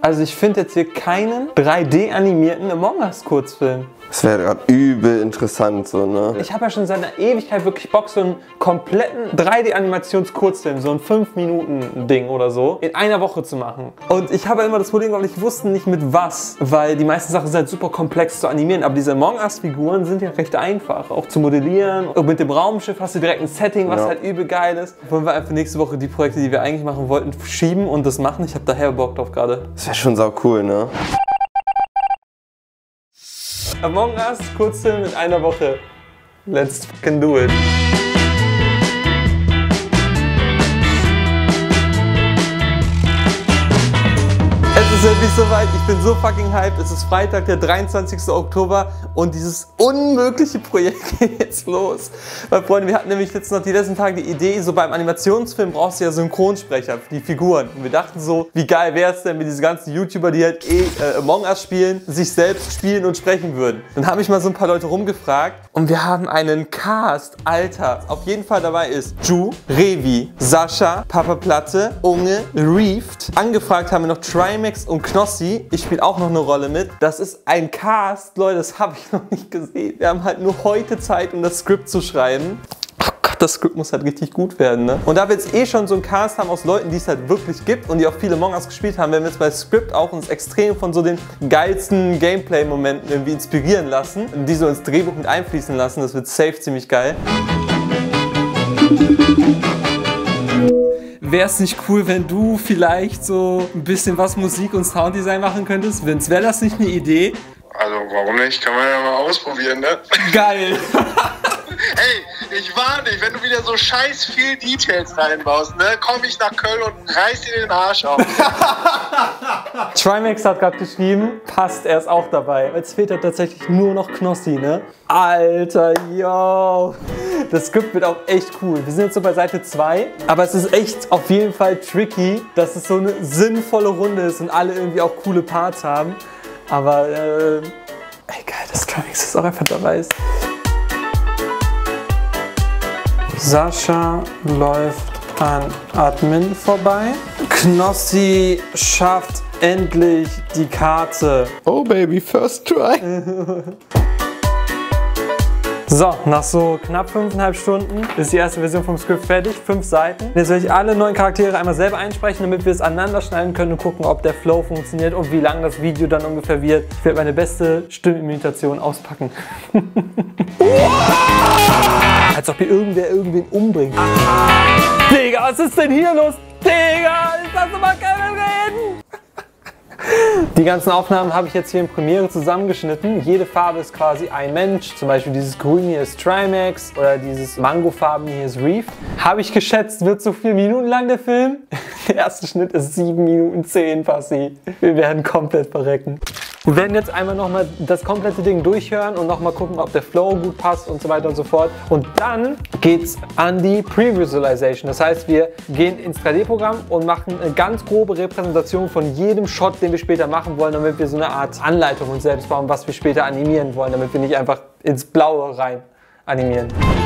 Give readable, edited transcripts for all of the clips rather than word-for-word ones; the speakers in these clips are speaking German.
Also ich finde jetzt hier keinen 3D-animierten Among Us Kurzfilm. Das wäre gerade übel interessant, so, ne? Ich habe ja schon seit einer Ewigkeit wirklich Bock, so einen kompletten 3D-Animations-Kurzfilm, so ein 5-Minuten-Ding oder so, in einer Woche zu machen. Und ich habe immer das Problem, weil ich wusste nicht mit was, weil die meisten Sachen sind halt super komplex zu animieren, aber diese Among Us-Figuren sind ja recht einfach, auch zu modellieren. Und mit dem Raumschiff hast du direkt ein Setting, was halt übel geil ist. Wollen wir einfach nächste Woche die Projekte, die wir eigentlich machen wollten, schieben und das machen? Ich habe daher Bock drauf gerade. Das wäre schon sau cool, ne? Among Us, Kurzfilm in einer Woche. Let's fucking do it. Es ist endlich soweit, ich bin so fucking hyped. Es ist Freitag, der 23. Oktober und dieses unmögliche Projekt geht jetzt los. Weil Freunde, wir hatten nämlich jetzt noch die letzten Tage die Idee, so beim Animationsfilm brauchst du ja Synchronsprecher für die Figuren. Und wir dachten so, wie geil wäre es denn, wenn diese ganzen YouTuber, die halt Among Us spielen, sich selbst spielen und sprechen würden. Dann habe ich mal so ein paar Leute rumgefragt und wir haben einen Cast, Alter. Auf jeden Fall dabei ist Ju, Revi, Sascha, Papa Platte, Unge, Reeft. Angefragt haben wir noch Trimax und Knossi. Ich spiele auch noch eine Rolle mit. Das ist ein Cast, Leute, das habe ich noch nicht gesehen. Wir haben halt nur heute Zeit, um das Skript zu schreiben. Oh Gott, das Skript muss halt richtig gut werden, ne? Und da wir jetzt eh schon so einen Cast haben aus Leuten, die es halt wirklich gibt und die auch viele Among Us gespielt haben, werden wir jetzt bei Skript auch uns extrem von so den geilsten Gameplay-Momenten irgendwie inspirieren lassen und die so ins Drehbuch mit einfließen lassen. Das wird safe ziemlich geil. Wäre es nicht cool, wenn du vielleicht so ein bisschen was Musik und Sounddesign machen könntest? Vince, wäre das nicht eine Idee? Also warum nicht? Kann man ja mal ausprobieren, ne? Geil! Ey, ich warne dich, wenn du wieder so scheiß viel Details reinbaust, ne? Komm ich nach Köln und reiß dir den Arsch auf. Trimax hat gerade geschrieben, passt, er ist auch dabei. Jetzt fehlt er tatsächlich nur noch Knossi, ne? Alter, yo! Das Skript wird auch echt cool. Wir sind jetzt so bei Seite 2, aber es ist echt auf jeden Fall tricky, dass es so eine sinnvolle Runde ist und alle irgendwie auch coole Parts haben. Aber, ey geil, dass Trimax jetzt auch einfach dabei ist. Sascha läuft an Admin vorbei. Knossi schafft endlich die Karte. Oh baby, first try. So, nach so knapp 5,5 Stunden ist die erste Version vom Skript fertig, 5 Seiten. Jetzt werde ich alle neuen Charaktere einmal selber einsprechen, damit wir es aneinander schneiden können und gucken, ob der Flow funktioniert und wie lang das Video dann ungefähr wird. Ich werde meine beste Stimmimitation auspacken. Als ob hier irgendwer irgendwen umbringt. Digga, was ist denn hier los? Digga, ich lasse mal keinen reden! Die ganzen Aufnahmen habe ich jetzt hier in Premiere zusammengeschnitten. Jede Farbe ist quasi ein Mensch. Zum Beispiel dieses Grün hier ist Trimax oder dieses Mangofarben hier ist Reef. Habe ich geschätzt, wird so 4 Minuten lang der Film. Der erste Schnitt ist 7 Minuten 10, Passi. Wir werden komplett verrecken. Wir werden jetzt einmal nochmal das komplette Ding durchhören und nochmal gucken, ob der Flow gut passt und so weiter und so fort. Und dann geht's an die Pre-Visualization. Das heißt, wir gehen ins 3D-Programm und machen eine ganz grobe Repräsentation von jedem Shot, den wir später machen wollen, damit wir so eine Art Anleitung uns selbst bauen, was wir später animieren wollen, damit wir nicht einfach ins Blaue rein animieren.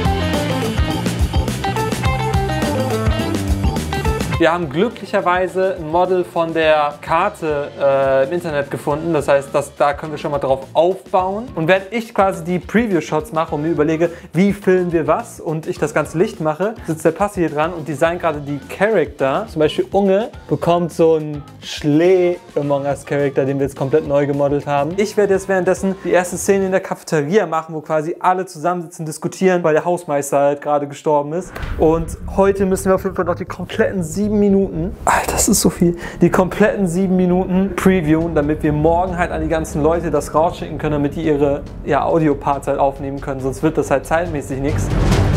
Wir haben glücklicherweise ein Model von der Karte im Internet gefunden. Das heißt, da können wir schon mal drauf aufbauen. Und während ich quasi die Preview-Shots mache und mir überlege, wie filmen wir was und ich das ganze Licht mache, sitzt der Passi hier dran und designt gerade die Charakter. Zum Beispiel Unge bekommt so einen Schlee-Among Us-Charakter, den wir jetzt komplett neu gemodelt haben. Ich werde jetzt währenddessen die erste Szene in der Cafeteria machen, wo quasi alle zusammensitzen, diskutieren, weil der Hausmeister halt gerade gestorben ist. Und heute müssen wir auf jeden Fall noch die kompletten 7 Minuten, Alter, das ist so viel, die kompletten 7 Minuten previewen, damit wir morgen halt an die ganzen Leute das rausschicken können, damit die ihre Audio-Parts halt aufnehmen können, sonst wird das halt zeitmäßig nichts.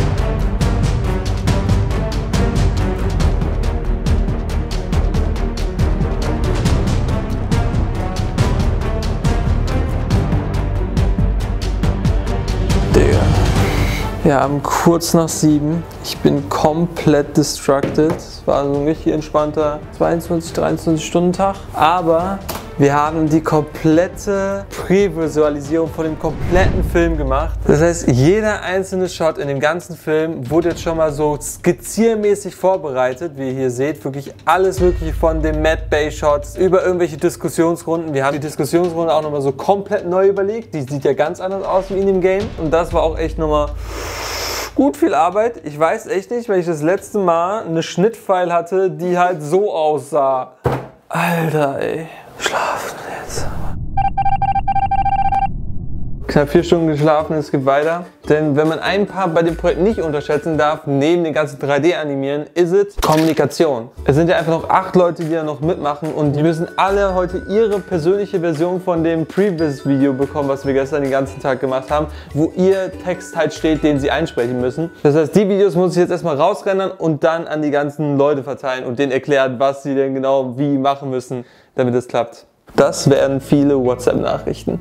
Wir haben kurz nach 7. Ich bin komplett distracted. Es war so ein richtig entspannter 22, 23 Stunden Tag. Aber Wir haben die komplette Prävisualisierung von dem kompletten Film gemacht. Das heißt, jeder einzelne Shot in dem ganzen Film wurde jetzt schon mal so skizziermäßig vorbereitet, wie ihr hier seht. Wirklich alles Mögliche von den Mad Bay Shots über irgendwelche Diskussionsrunden. Wir haben die Diskussionsrunde auch nochmal so komplett neu überlegt. Die sieht ja ganz anders aus wie in dem Game. Und das war auch echt nochmal gut viel Arbeit. Ich weiß echt nicht, weil ich das letzte Mal eine Schnittfile hatte, die halt so aussah. Alter, ey. Schlafen jetzt. Knapp 4 Stunden geschlafen, es geht weiter. Denn wenn man ein Part bei dem Projekt nicht unterschätzen darf, neben den ganzen 3D-Animieren, ist es Kommunikation. Es sind ja einfach noch 8 Leute, die da noch mitmachen und die müssen alle heute ihre persönliche Version von dem Previous-Video bekommen, was wir gestern den ganzen Tag gemacht haben, wo ihr Text halt steht, den sie einsprechen müssen. Das heißt, die Videos muss ich jetzt erstmal rausrennen und dann an die ganzen Leute verteilen und denen erklären, was sie denn genau wie machen müssen, damit es klappt. Das werden viele WhatsApp-Nachrichten.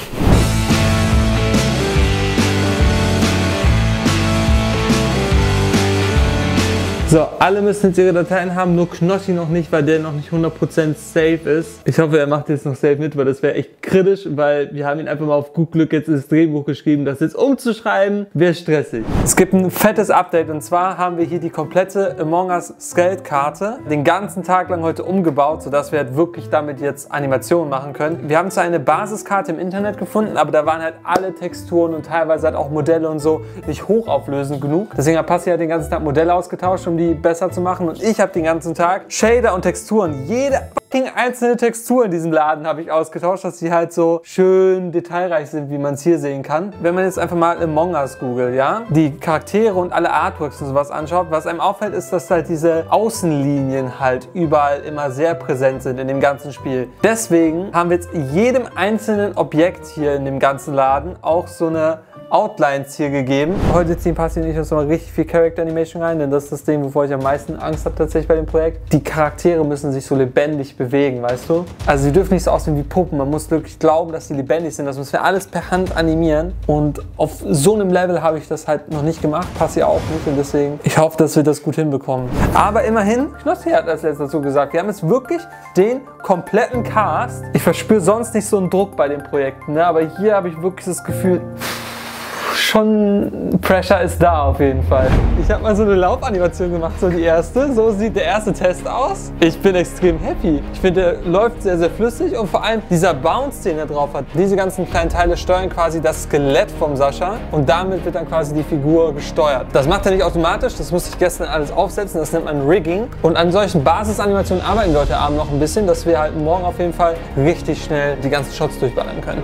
So, alle müssen jetzt ihre Dateien haben, nur Knossi noch nicht, weil der noch nicht 100% safe ist. Ich hoffe, er macht jetzt noch safe mit, weil das wäre echt kritisch, weil wir haben ihn einfach mal auf gut Glück jetzt ins Drehbuch geschrieben. Das jetzt umzuschreiben, wäre stressig. Es gibt ein fettes Update und zwar haben wir hier die komplette Among Us Skeld-Karte den ganzen Tag lang heute umgebaut, sodass wir halt wirklich damit jetzt Animationen machen können. Wir haben zwar eine Basiskarte im Internet gefunden, aber da waren halt alle Texturen und teilweise halt auch Modelle und so nicht hochauflösend genug. Deswegen hat Passi halt den ganzen Tag Modelle ausgetauscht, um die besser zu machen und ich habe den ganzen Tag Shader und Texturen, jede einzelne Textur in diesem Laden habe ich ausgetauscht, dass sie halt so schön detailreich sind, wie man es hier sehen kann. Wenn man jetzt einfach mal Among Us googelt, ja, die Charaktere und alle Artworks und sowas anschaut, was einem auffällt, ist, dass halt diese Außenlinien halt überall immer sehr präsent sind in dem ganzen Spiel. Deswegen haben wir jetzt jedem einzelnen Objekt hier in dem ganzen Laden auch so eine Outlines hier gegeben. Heute ziehen Passi und ich uns noch richtig viel Character Animation rein, denn das ist das Ding, wovor ich am meisten Angst habe tatsächlich bei dem Projekt. Die Charaktere müssen sich so lebendig bewegen, weißt du? Also sie dürfen nicht so aussehen wie Puppen. Man muss wirklich glauben, dass sie lebendig sind. Das müssen wir alles per Hand animieren und auf so einem Level habe ich das halt noch nicht gemacht. Passi auch nicht und deswegen, ich hoffe, dass wir das gut hinbekommen. Aber immerhin, Knossi hat als letztes dazu gesagt, wir haben jetzt wirklich den kompletten Cast. Ich verspüre sonst nicht so einen Druck bei den Projekten, ne? Aber hier habe ich wirklich das Gefühl, schon Pressure ist da auf jeden Fall. Ich habe mal so eine Laufanimation gemacht, so die erste. So sieht der erste Test aus. Ich bin extrem happy. Ich finde, der läuft sehr, sehr flüssig und vor allem dieser Bounce, den er drauf hat. Diese ganzen kleinen Teile steuern quasi das Skelett vom Sascha und damit wird dann quasi die Figur gesteuert. Das macht er nicht automatisch, das musste ich gestern alles aufsetzen, das nennt man Rigging. Und an solchen Basisanimationen arbeiten wir heute Abend noch ein bisschen, dass wir halt morgen auf jeden Fall richtig schnell die ganzen Shots durchballern können.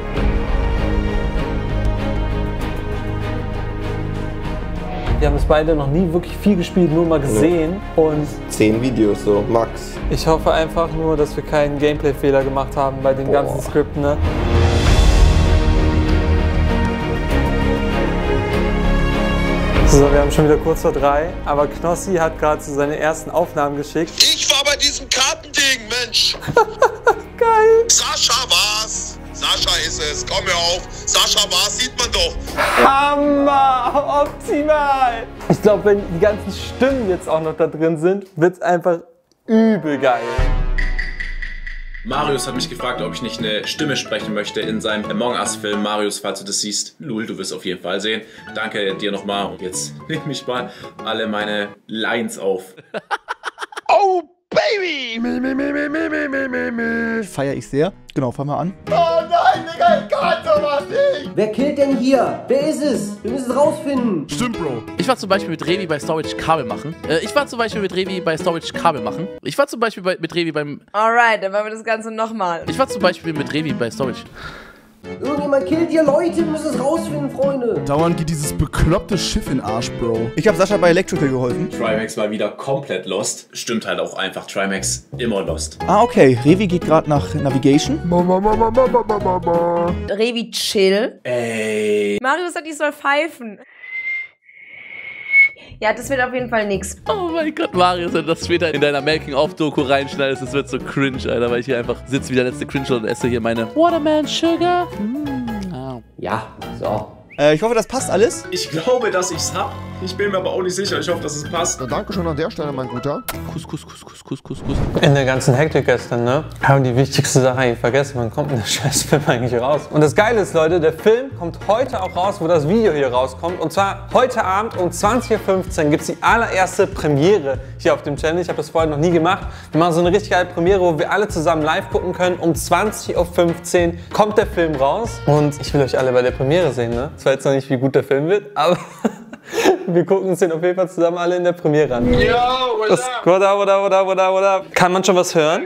Wir haben es beide noch nie wirklich viel gespielt, nur mal gesehen. Und 10 Videos so, max. Ich hoffe einfach nur, dass wir keinen Gameplay-Fehler gemacht haben bei den ganzen Skripten. Ne? So, wir haben schon wieder kurz vor 3, aber Knossi hat gerade so seine ersten Aufnahmen geschickt. Ich war bei diesem Kartending, Mensch. Geil. Sascha war's. Sascha ist es. Komm mir auf. Sascha war's, sieht man doch. Hammer! Optimal! Ich glaube, wenn die ganzen Stimmen jetzt auch noch da drin sind, wird es einfach übel geil. Marius hat mich gefragt, ob ich nicht eine Stimme sprechen möchte in seinem Among Us-Film. Marius, falls du das siehst, Lul, du wirst auf jeden Fall sehen. Danke dir nochmal und jetzt nehme ich mal alle meine Lines auf. Oh, Baby! Feier ich sehr. Genau, fangen wir an. Oh nein, Digga, ich kann sowas nicht! Wer killt denn hier? Wer ist es? Wir müssen es rausfinden. Stimmt, Bro. Ich war zum Beispiel mit Revi bei Storage Kabel machen. Ich war zum Beispiel mit Revi bei Storage Kabel machen. Ich war zum Beispiel mit Revi beim... Alright, dann machen wir das Ganze nochmal. Ich war zum Beispiel mit Revi bei Storage. Irgendjemand killt hier Leute, wir müssen es rausfinden, Freunde. Dauernd geht dieses bekloppte Schiff in den Arsch, Bro. Ich habe Sascha bei Electrical geholfen. Trimax war wieder komplett lost. Stimmt halt auch einfach, Trimax immer lost. Ah, okay. Revi geht gerade nach Navigation. Revi, chill. Ey. Marius sagt, ich soll pfeifen. Ja, das wird auf jeden Fall nix. Oh mein Gott, Marius, wenn du das später in deiner Making-of-Doku reinschneidest, das wird so cringe, Alter, weil ich hier einfach sitze wie der letzte Cringe und esse hier meine Watermelon Sugar. Ja, so. Ich hoffe, das passt alles. Ich glaube, dass ich's hab. Ich bin mir aber auch nicht sicher. Ich hoffe, dass es passt. Na, danke schon an der Stelle, mein Guter. Kuss, Kuss, Kuss, Kuss, Kuss, Kuss, Kuss. In der ganzen Hektik gestern, ne, haben die wichtigste Sache eigentlich vergessen. Wann kommt denn der Scheißfilm eigentlich raus? Und das Geile ist, Leute, der Film kommt heute auch raus, wo das Video hier rauskommt. Und zwar heute Abend um 20:15 Uhr gibt es die allererste Premiere hier auf dem Channel. Ich habe das vorher noch nie gemacht. Wir machen so eine richtig geile Premiere, wo wir alle zusammen live gucken können. Um 20:15 Uhr kommt der Film raus. Und ich will euch alle bei der Premiere sehen, ne? Ich weiß jetzt noch nicht, wie gut der Film wird, aber wir gucken uns den auf jeden Fall zusammen alle in der Premiere an. Yo, what's up? What up? Kann man schon was hören?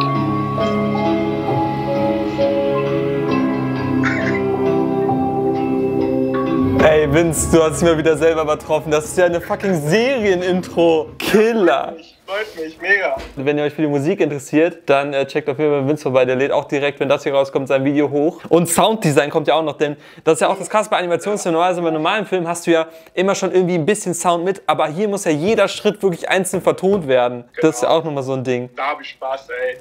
Ey, Vince, du hast dich mal wieder selber übertroffen. Das ist ja eine fucking Serienintro-Killer. Freut mich, mega. Wenn ihr euch für die Musik interessiert, dann checkt auf jeden Fall Vince vorbei. Der lädt auch direkt, wenn das hier rauskommt, sein Video hoch. Und Sounddesign kommt ja auch noch, denn das ist ja auch das Krasse bei Animationsfilmen. Normalerweise bei normalen Filmen hast du ja immer schon irgendwie ein bisschen Sound mit, aber hier muss ja jeder Schritt wirklich einzeln vertont werden. Genau. Das ist ja auch nochmal so ein Ding. Da hab ich Spaß, ey.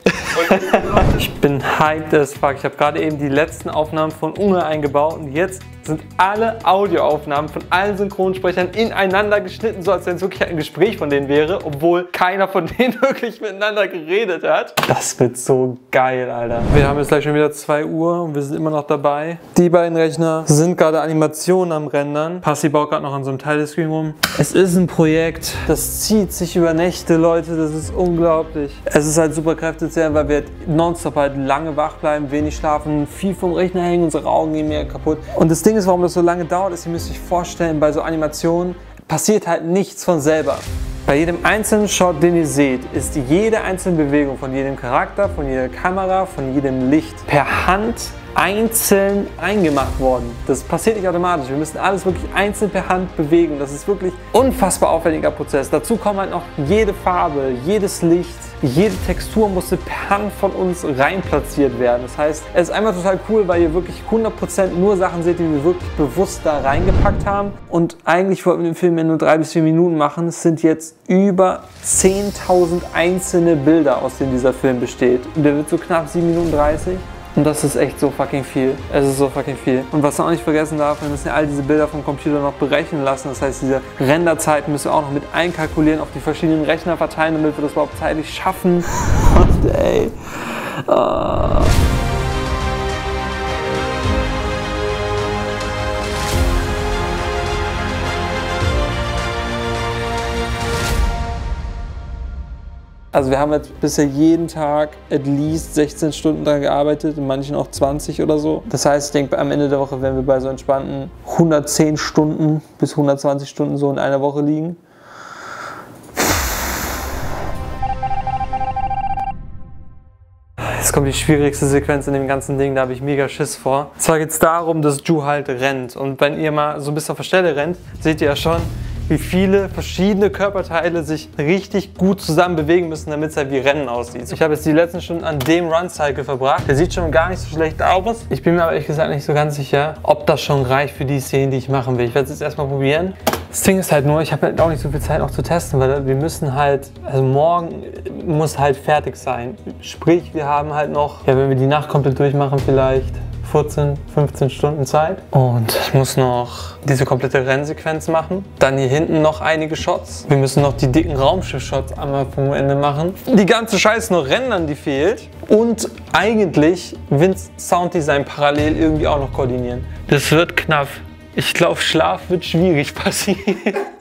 Ich bin hyped as fuck. Ich habe gerade eben die letzten Aufnahmen von Unge eingebaut und jetzt sind alle Audioaufnahmen von allen Synchronsprechern ineinander geschnitten, so als wenn es wirklich ein Gespräch von denen wäre, obwohl keiner von denen wirklich miteinander geredet hat. Das wird so geil, Alter. Wir haben jetzt gleich schon wieder 2 Uhr und wir sind immer noch dabei. Die beiden Rechner sind gerade Animationen am Rendern. Passi baut gerade noch an so einem Teilscreen rum. Es ist ein Projekt, das zieht sich über Nächte, Leute. Das ist unglaublich. Es ist halt super kräftezehrend, weil wir nonstop halt lange wach bleiben, wenig schlafen, viel vom Rechner hängen, unsere Augen gehen mehr kaputt. Und das Ding ist, warum das so lange dauert, ist, ihr müsst euch vorstellen, bei so Animationen passiert halt nichts von selber. Bei jedem einzelnen Shot, den ihr seht, ist jede einzelne Bewegung von jedem Charakter, von jeder Kamera, von jedem Licht per Hand einzeln eingemacht worden. Das passiert nicht automatisch. Wir müssen alles wirklich einzeln per Hand bewegen. Das ist wirklich ein unfassbar aufwendiger Prozess. Dazu kommt halt noch jede Farbe, jedes Licht, jede Textur musste per Hand von uns rein platziert werden. Das heißt, es ist einfach total cool, weil ihr wirklich 100% nur Sachen seht, die wir wirklich bewusst da reingepackt haben. Und eigentlich wollten wir den Film in nur 3 bis 4 Minuten machen. Es sind jetzt über 10.000 einzelne Bilder, aus denen dieser Film besteht. Und der wird so knapp 7 Minuten 30. Und das ist echt so fucking viel. Es ist so fucking viel. Und was man auch nicht vergessen darf, wir müssen ja all diese Bilder vom Computer noch berechnen lassen. Das heißt, diese Renderzeiten müssen wir auch noch mit einkalkulieren, auf die verschiedenen Rechner verteilen, damit wir das überhaupt zeitlich schaffen. Und ey. Also wir haben jetzt bisher jeden Tag at least 16 Stunden daran gearbeitet, in manchen auch 20 oder so. Das heißt, ich denke, am Ende der Woche werden wir bei so entspannten 110 Stunden bis 120 Stunden so in einer Woche liegen. Jetzt kommt die schwierigste Sequenz in dem ganzen Ding, da habe ich mega Schiss vor. Und zwar geht es darum, dass Ju halt rennt. Und wenn ihr mal so ein bisschen auf der Stelle rennt, seht ihr ja schon, wie viele verschiedene Körperteile sich richtig gut zusammen bewegen müssen, damit es halt wie Rennen aussieht. Ich habe jetzt die letzten Stunden an dem Run-Cycle verbracht. Der sieht schon gar nicht so schlecht aus. Ich bin mir aber ehrlich gesagt nicht so ganz sicher, ob das schon reicht für die Szenen, die ich machen will. Ich werde es jetzt erstmal probieren. Das Ding ist halt nur, ich habe halt auch nicht so viel Zeit noch zu testen, weil wir müssen halt, also morgen muss halt fertig sein. Sprich, wir haben halt noch, ja, wenn wir die Nacht komplett durchmachen, vielleicht 14, 15 Stunden Zeit. Und ich muss noch diese komplette Rennsequenz machen. Dann hier hinten noch einige Shots. Wir müssen noch die dicken Raumschiff-Shots einmal vom Ende machen. Die ganze Scheiße noch rendern, die fehlt. Und eigentlich Vince Sounddesign parallel irgendwie auch noch koordinieren. Das wird knapp. Ich glaube, Schlaf wird schwierig passieren.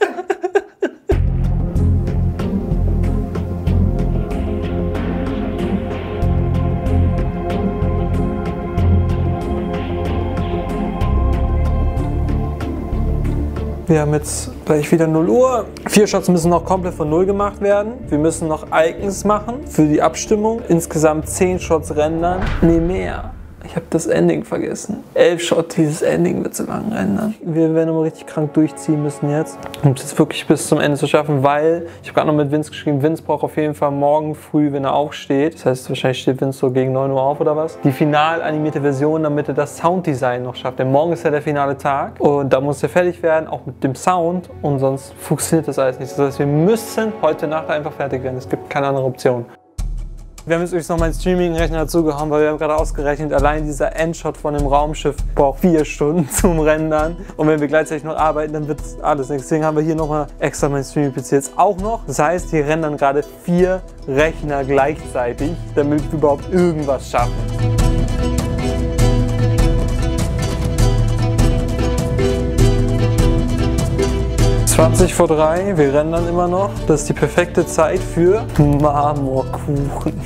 Wir haben jetzt gleich wieder 0 Uhr. 4 Shots müssen noch komplett von 0 gemacht werden. Wir müssen noch Icons machen für die Abstimmung. Insgesamt 10 Shots rendern. Nee, mehr. Ich habe das Ending vergessen. 11 Shots, dieses Ending wird so lang rendern. Wir werden aber richtig krank durchziehen müssen jetzt, um es jetzt wirklich bis zum Ende zu schaffen, weil ich habe gerade noch mit Vince geschrieben, Vince braucht auf jeden Fall morgen früh, wenn er aufsteht. Das heißt, wahrscheinlich steht Vince so gegen 9 Uhr auf oder was. Die final animierte Version, damit er das Sounddesign noch schafft. Denn morgen ist ja der finale Tag und da muss er fertig werden, auch mit dem Sound, und sonst funktioniert das alles nicht. Das heißt, wir müssen heute Nacht einfach fertig werden. Es gibt keine andere Option. Wir haben jetzt übrigens noch meinen Streaming-Rechner dazugehauen, weil wir haben gerade ausgerechnet, allein dieser Endshot von dem Raumschiff braucht 4 Stunden zum Rendern. Und wenn wir gleichzeitig noch arbeiten, dann wird alles nichts. Deswegen haben wir hier nochmal extra meinen Streaming-PC jetzt auch noch. Das heißt, hier rendern gerade 4 Rechner gleichzeitig, damit wir überhaupt irgendwas schaffen. 20 vor 3, wir rendern immer noch. Das ist die perfekte Zeit für Marmorkuchen.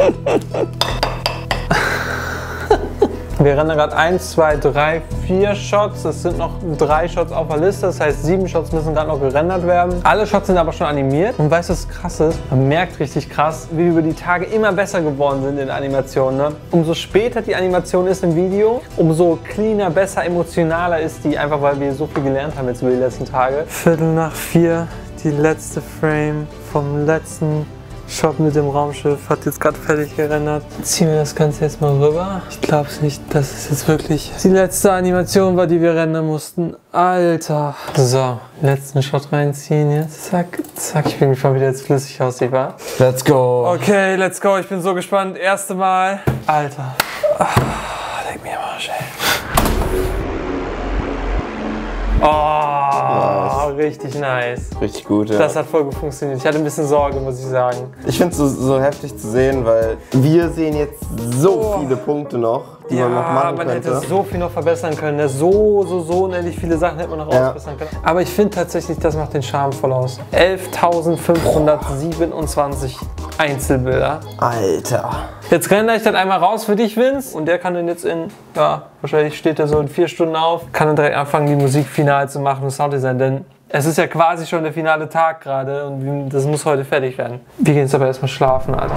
Wir rendern gerade 1, 2, 3, 4 Shots. Es sind noch 3 Shots auf der Liste. Das heißt, 7 Shots müssen gerade noch gerendert werden. Alle Shots sind aber schon animiert. Und weißt du, was krass ist? Man merkt richtig krass, wie wir über die Tage immer besser geworden sind in der Animation. Ne? Umso später die Animation ist im Video, umso cleaner, besser, emotionaler ist die. Einfach weil wir so viel gelernt haben jetzt über die letzten Tage. 3:45, die letzte Frame vom letzten Shot mit dem Raumschiff hat jetzt gerade fertig gerendert. Ziehen wir das Ganze jetzt mal rüber. Ich glaube es nicht, dass es jetzt wirklich die letzte Animation war, die wir rendern mussten. Alter. So, letzten Shot reinziehen jetzt. Zack, zack. Ich bin gespannt, wie der jetzt flüssig aussieht, wa? Let's go. Okay, let's go. Ich bin so gespannt. Erste Mal. Alter. Leck mir am Arsch, ey. Oh, richtig nice. Richtig gut, ja. Das hat voll gut funktioniert. Ich hatte ein bisschen Sorge, muss ich sagen. Ich finde es so heftig zu sehen, weil wir sehen jetzt so viele Punkte noch, die man noch machen man könnte. hätte so viel noch verbessern können. Ne? So unendlich viele Sachen hätte man noch ausbessern können. Aber ich finde tatsächlich, das macht den Charme voll aus. 11.527 Einzelbilder. Alter. Jetzt renne ich dann einmal raus für dich, Vince. Und der kann dann jetzt wahrscheinlich steht er so in 4 Stunden auf, kann dann direkt anfangen, die Musik final zu machen und Sounddesign. Denn es ist ja quasi schon der finale Tag gerade und das muss heute fertig werden. Wir gehen jetzt aber erstmal schlafen, Alter.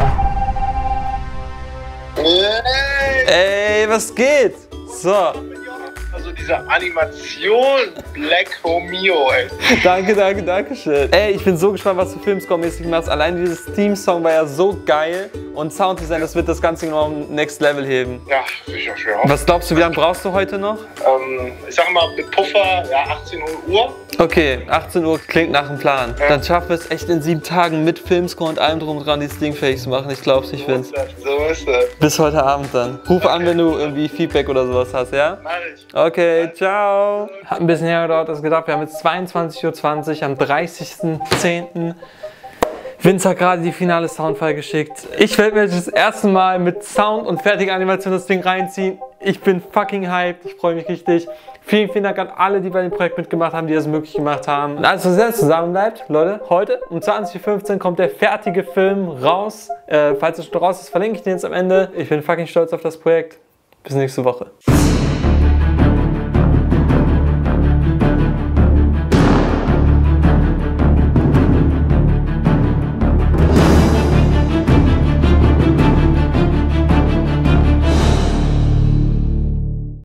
Ey, was geht? So. Also diese Animation, Black Romeo, ey. Danke schön. Ey, ich bin so gespannt, was du Filmscore-mäßig machst. Allein dieses Theme-Song war ja so geil. Und Sounddesign, das wird das Ganze noch am Next Level heben. Ja, sicher schwer. Was glaubst du, wie lange brauchst du heute noch? Ich sag mal, mit Puffer, 18 Uhr. Okay, 18 Uhr klingt nach einem Plan. Ja. Dann schaffen wir es echt in 7 Tagen mit Filmscore und allem drum und dran, dieses Ding fertig zu machen. Ich glaub's nicht, Vince. So ist das. Bis heute Abend dann. Ruf an, wenn du irgendwie Feedback oder sowas hast, ja? Mach ich. Okay, ciao. Hat ein bisschen her gedauert, das gedacht. Wir haben jetzt 22:20 Uhr am 30.10. Vince hat gerade die finale Soundfile geschickt. Ich werde mir jetzt das erste Mal mit Sound und fertiger Animation das Ding reinziehen. Ich bin fucking hyped. Ich freue mich richtig. Vielen, vielen Dank an alle, die bei dem Projekt mitgemacht haben, die das möglich gemacht haben. Und alles, was jetzt zusammen bleibt, Leute, heute um 20:15 Uhr kommt der fertige Film raus. Falls es schon raus ist, verlinke ich den jetzt am Ende. Ich bin fucking stolz auf das Projekt. Bis nächste Woche.